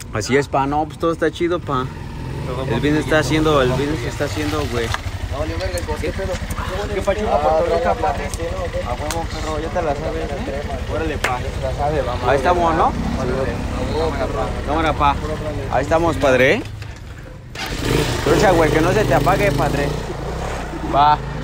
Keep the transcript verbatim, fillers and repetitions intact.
Así es, pa, no, pues todo está chido, pa. El business está haciendo, el business está haciendo, güey. No, valió verga, ¿qué pedo? ¿Qué pachuca por Toluca, pa? A huevo, perro, ya te la sabes, ¿eh? Órale, pa. La sabe, vamos. Ahí estamos, ¿no? Cámara, pa. Ahí estamos, padre. Trucha, güey, que no se te apague, padre. Va.